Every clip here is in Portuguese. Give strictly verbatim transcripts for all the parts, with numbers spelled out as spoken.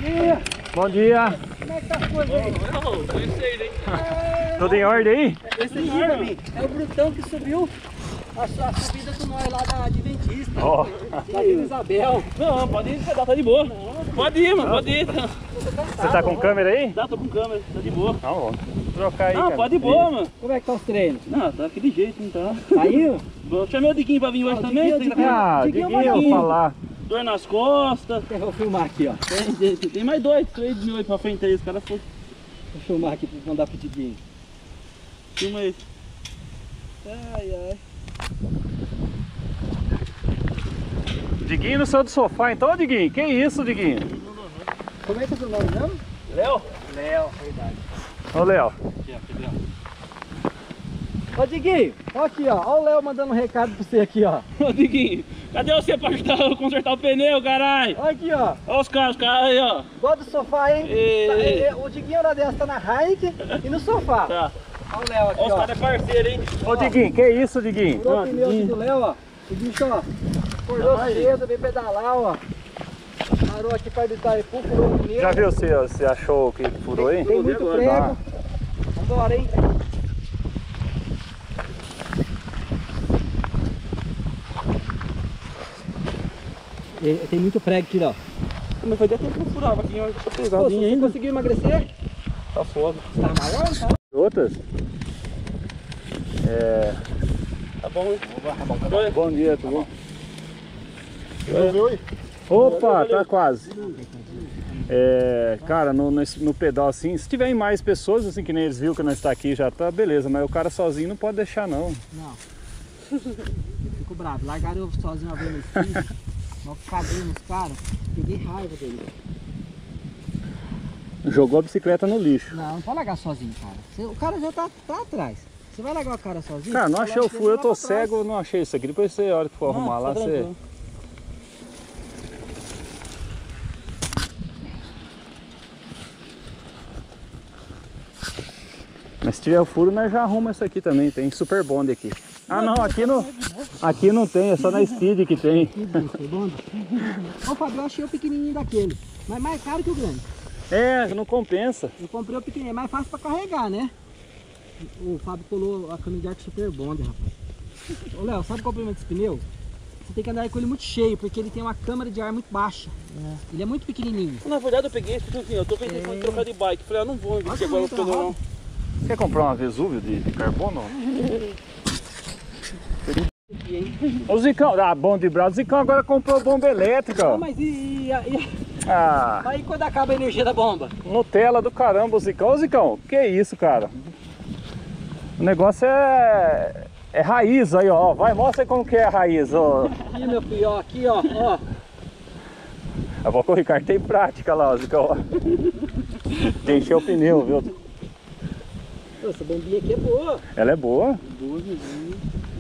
dia. Bom dia. Como é que tá as coisas aí? Não, conheci, hein? Tudo em ordem aí? Esse aí é o Brutão que subiu a, a subida do nós lá da Adventista. Ó. Da Vila Isabel. Não, pode ir, tá, tá de boa. Pode ir, mano, pode ir. Você tá com câmera aí? Tá, tô com câmera, tá de boa. Não, vamos trocar aí, Não, cara. pode ir boa, mano. Como é que tá os treinos? Não, tá aquele jeito, então. Saiu? Eu chamei o Diguinho pra vir hoje Ah, também. Diguinho, Tem, Ah, Diguinho, Diguinho, eu Diguinho. vou falar. dor nas costas. Eu vou filmar aqui, ó. Tem, tem, tem mais dois, três mil aí pra frente aí, os caras foram. Vou filmar aqui pra mandar pro Diguinho. Filma aí. Ai, ai. Diguinho no seu do sofá, então, Diguinho? Que isso, Diguinho? Como é que é o seu nome mesmo? Léo? Léo, verdade. Ô, Léo. Aqui, aqui, Léo. Ô Diguinho, ó aqui ó, ó o Léo mandando um recado pra você aqui ó. Ô, Diguinho, cadê você pra ajudar eu a consertar o pneu, caralho? Ó aqui ó, Olha os caras, os caras aí, ó. gosta do sofá, hein? Ei. Tá, é, é, o Diguinho hora dessa tá na Heineken e no sofá. Tá. Ó o Léo aqui Olha os ó. caras é parceiro, hein? Ô, Diguinho, que isso, Diguinho? Furou o Ó, pneu aqui Diguinho. do Léo ó. O bicho ó, acordou Vai, cedo, veio pedalar ó. Parou aqui perto do Itaipu, furou o pneu. Já viu se você achou que furou aí? Tem muito agora. prego. Vambora, hein? E- Tem muito prego aqui, ó. Mas foi até tempo que eu furava aqui, olha, tá Pô, pesadinho você ainda. conseguiu emagrecer? Tá foda. Tá maior, tá? Outras? É... Tá bom, hein? Oi. Bom dia, tudo bom? Oi. Opa, tá quase. É, cara, no, no, no pedal assim, se tiverem mais pessoas, assim, que nem eles viram que nós está aqui, já tá beleza, mas o cara sozinho não pode deixar não. Não. Eu fico bravo. Largaram eu sozinho uma vez no filho. Mal caguei nos caras. Peguei raiva dele. Jogou a bicicleta no lixo. Não, não pode largar sozinho, cara. Você- o cara já tá, tá atrás. Você vai largar o cara sozinho? Cara, não você achei vai o furo, eu tô lá pra trás. cego, não achei isso aqui. Depois você, a hora que for arrumar lá, você... Mas se tiver o furo, nós já arruma isso aqui também, tem super bonde aqui. Ah não, aqui não, aqui não tem, é só na Speed que tem. Que bicho, bom. Ô Fábio, eu achei o pequenininho daquele. Mas mais caro que o grande. É, não compensa. Eu comprei o pequenininho, é mais fácil pra carregar, né? O Fábio colou a câmera de ar super bonde, rapaz. Ô Léo, sabe o comprimento desse pneu? Você tem que andar com ele muito cheio, porque ele tem uma câmara de ar muito baixa. Ele é muito pequenininho. Na verdade eu peguei esse assim, eu tô pensando em trocar de bike. Falei, ah, não vou investir agora no muito pedal não. Quer comprar uma Vesúvio de, de carbono? Aqui, hein? Ô Zicão, ah, bom de braço, o Zicão agora comprou bomba elétrica, Não, ó. mas e, e, e- Ah, aí quando acaba a energia da bomba? Nutella do caramba, o Zicão. Ô Zicão, que isso, cara? O negócio é... é raiz aí, ó. Vai, mostra aí como que é a raiz, ó. Aqui, meu filho, ó, aqui, ó, ó. A Vó Ricardo tem prática lá, ó, Zicão. Ó. De encher o pneu, viu? Essa bombinha aqui é boa. Ela é boa. Boa, vizinho.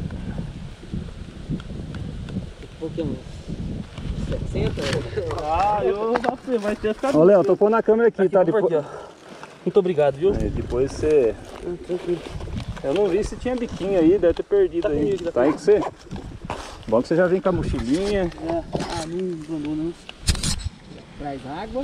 Um pouquinho, uns sessenta. Ah, eu já sei, vai ter ficado. Ô, Léo, tô pondo na câmera aqui, tá? Aqui, Depois... ó. Muito obrigado, viu? Aí, depois você... Tranquilo. Eu não vi se tinha biquinho aí, deve ter perdido Tá aí. comigo, tá Tá aí com você? Bom que você já vem com a mochilinha. É, ah, não abandona, não. Traz água.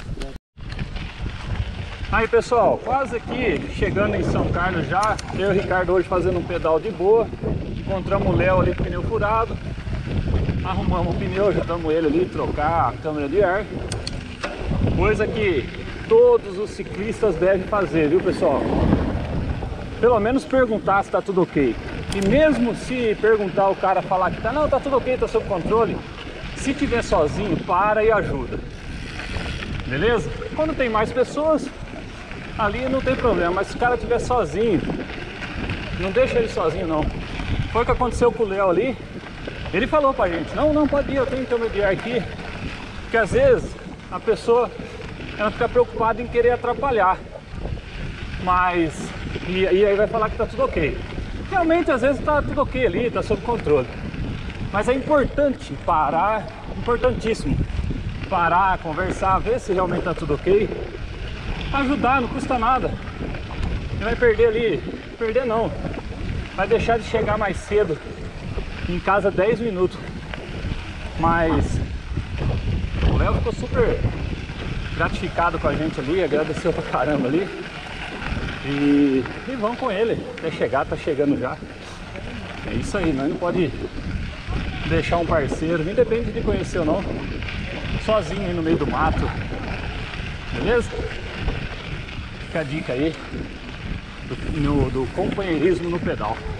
Aí pessoal, quase aqui chegando em São Carlos já. Eu e o Ricardo hoje fazendo um pedal de boa. Encontramos o Léo ali com o pneu furado. Arrumamos o pneu, ajudamos ele ali a trocar a câmera de ar. Coisa que todos os ciclistas devem fazer, viu pessoal? Pelo menos perguntar se tá tudo ok. E mesmo se perguntar, o cara falar que tá, não, tá tudo ok, tá sob controle. Se tiver sozinho, para e ajuda. Beleza? Quando tem mais pessoas, ali não tem problema, mas se o cara estiver sozinho, não deixa ele sozinho não. Foi o que aconteceu com o Léo ali. Ele falou pra gente, não, não, pode ir, eu tenho câmera de ar aqui. Porque às vezes a pessoa ela fica preocupada em querer atrapalhar. Mas, e, e aí vai falar que tá tudo ok. Realmente às vezes tá tudo ok ali, tá sob controle. Mas é importante parar, importantíssimo, parar, conversar, ver se realmente tá tudo ok. Ajudar, não custa nada. Você vai perder ali, perder não, vai deixar de chegar mais cedo em casa dez minutos. Mas o Léo ficou super gratificado com a gente ali, agradeceu pra caramba ali. E, e vamos com ele, até chegar, tá chegando já. É isso aí, nós não pode deixar um parceiro, independente de conhecer ou não, sozinho aí no meio do mato. Beleza? Fica a dica aí do, no, do companheirismo no pedal.